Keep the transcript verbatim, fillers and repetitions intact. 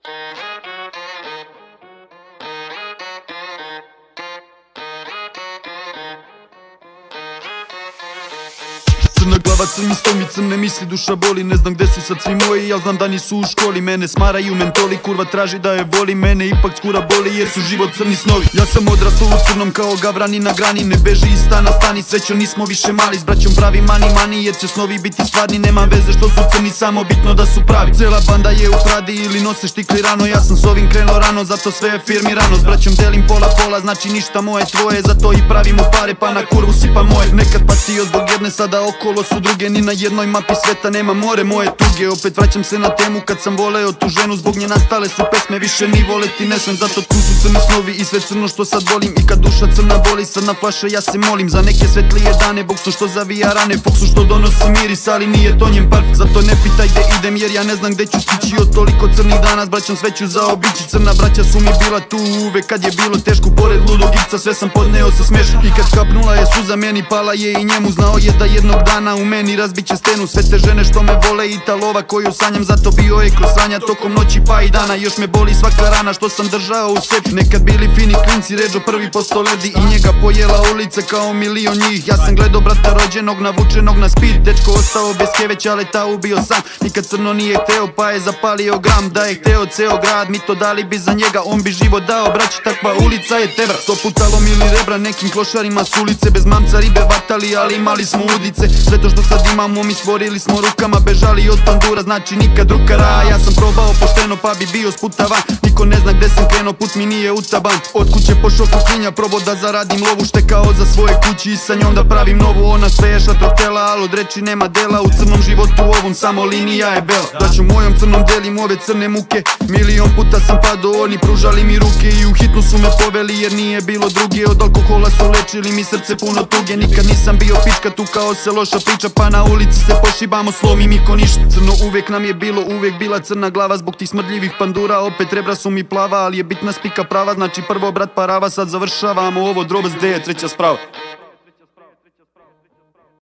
Crna glava, crni stomi, crne misli, duša boli. Ne znam gde su sad svi moji, jel znam da nisu u školi. Mene smaraju mentoli, kurva traži da je voli. Mene ipak skura boli jer su život crni snovi. Ja sam odrastao u crnom kao gavrani na grani. Ne beži iz stana, stani, srećo nismo više mali. S braćom pravi mani mani jer će snovi biti stvarni. Nema veze što su crni, samo bitno da su pravi. Cela banda je u pradi ili nose štikli rano. Ja sam s ovim krenuo rano, zato sve je firmirano. S braćom delim pola pola, znači ništa moje tvoje. Zato i pravimo pare pa na kurvu sipa moje. Nekad patio zbog jedne, sada okolo su druge. Ni na jednoj mapi sveta nema more moje tuge. Opet vraćam se na temu kad sam voleo tu ženu. Zbog nje nastale su pesme, više ni voleti ne smem. Zato tu su crni snovi i sve crno što sad volim. I kad duša crna boli, sad na flaše ja se molim. Za neke svetlije dane, boksu što zavija rane. Foksu što donosi miris, ali nije to njen parfum. Zato ne pitaj gde idem jer ja ne znam gde ću stići. Od toliko crnih dana s braćom sve ću zaobići. Crna braća su mi bila tu uvek kad je bilo teško. Pored ludog Ivca sve sam podneo sa smeškom. I kad kapnula je suza meni, pala je i njemu. Znao je da jednog dana u meni razbit će stenu. Sve te žene što me vole i ta lova koju sanjam. Zato bio je kroz sranja tokom noći pa i dana. Još me boli svaka rana što sam držao u sebi. Nekad bili fini klinci, Ređo prvi posto ledi. I njega pojela ulica kao milion njih. Ja sam gledao brata rođenog, navučenog na speed. Dečko ostao bez keveća, ali ta ubio sam. Nikad crno nije hteo pa je zapalio gram. Da je hteo ceo grad, mi to dali bi za njega. On bi život dao, braći, takva ulica je tebra. Sto puta lomili rebra nekim klošarima s ulice. Bez mamca ribe vatali, ali imali smo udice. Sve to što sad imamo mi stvorili smo rukama. Bežali od pandura, znači nikad drukara. Ja sam probao pošteno pa bi bio sputava. Niko ne zna gde sam krenuo, put mi nije utaban. Od kuće po šoku klinja, probao da zaradim lovu. Štekao za svoje kući i sa njom da pravim novu. Ona sve je šator htela, al od reči nema dela. U crnom životu ovom samo linija je bela. Braćom mojom crnom delim ove crne muke. Milion puta sam padao, oni pružali mi ruke. I u hitnu su me poveli jer nije bilo druge. Od alkohola su lečili mi srce puno tuge. Nikad nisam bio pička, tu kao se loša priča. Pa na ulici se pošibamo, slomi mi ko ništa. Crno uvek nam je bilo, uvek bila crna glava. Zbog tih smrdljivih pandura, opet rebra su mi plava. Ali je bitna spika prava, znači prvo brat parava. Sad završavamo ovo, Drobas, gde je treća sprava?